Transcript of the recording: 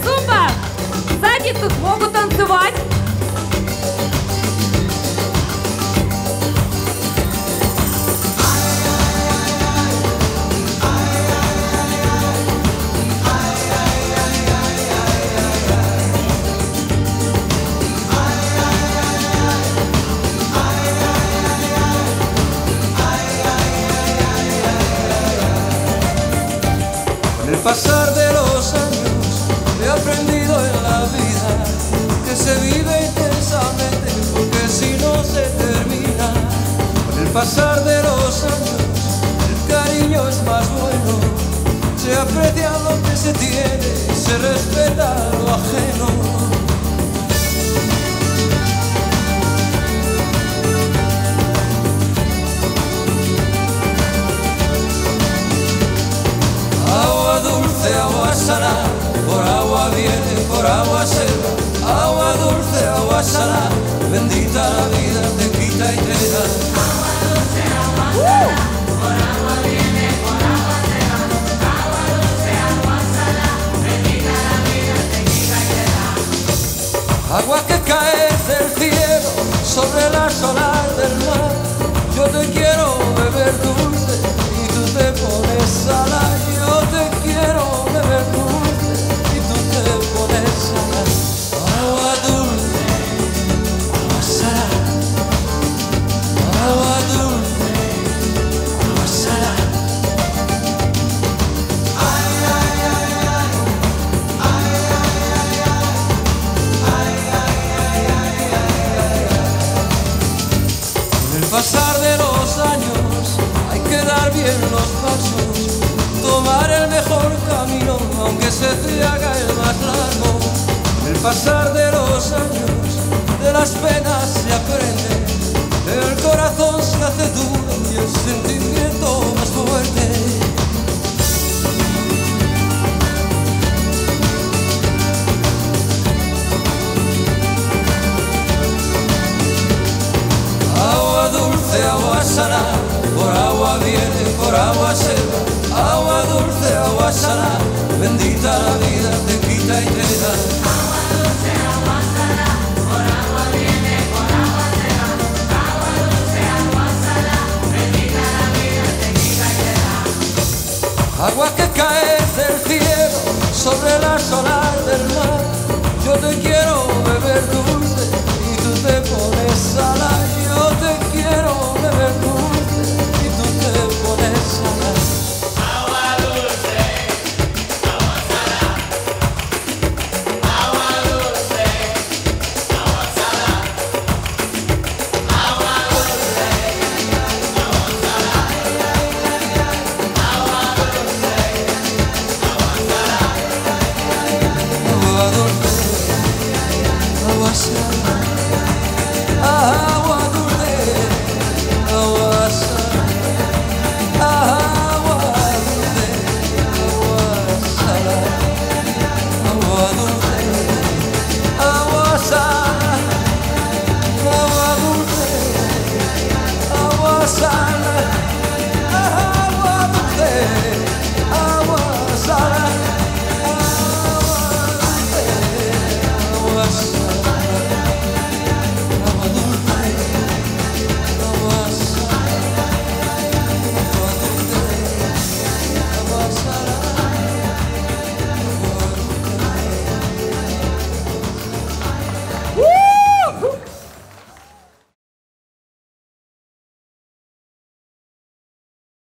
Супер! Сзади тут могут танцевать. Con el pasar de los años he aprendido en la vida que se vive intensamente porque si no se termina. Con el pasar de los años el cariño es más bueno, se aprecia lo que se tiene y se respeta lo ajeno. Agua dulce, agua salada, por agua viene, por agua se va. Agua dulce, agua salada, bendita la vida, te quita y te da. Agua dulce, agua salada, por agua viene, por agua se va. Agua dulce, agua salada, bendita la vida, te quita y te da. Agua que cae del cielo sobre las olas del mar. Yo te quiero beber dulce y tú te pones salada. Yo te quiero beber dulce y tú te pones salada. Agua dulce, agua salada. Agua dulce, agua salada. Ay, ay, ay, ay. Ay, ay, ay, ay. Ay, ay, ay, ay, ay, ay. Con el pasar de los años hay que dar bien los pasos, tomar el mejor camino aunque se te haga el más largo. Con el pasar de los años de las penas se aprende, el corazón se hace duro y el sentimiento más fuerte. Agua dulce, agua salada, por agua viene, por agua se va. Agua dulce, agua salada, bendita la vida, te quita y te da.